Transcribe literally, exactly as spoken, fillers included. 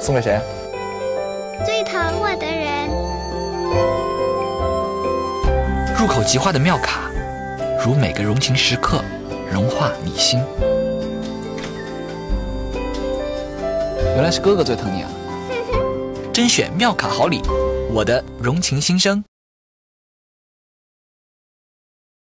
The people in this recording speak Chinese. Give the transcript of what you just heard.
送给谁？ 最疼我的人。 入口即化的妙卡，如每个融情时刻，融化你心。 原来是哥哥最疼你啊！ 甄选妙卡好礼，我的融情心声。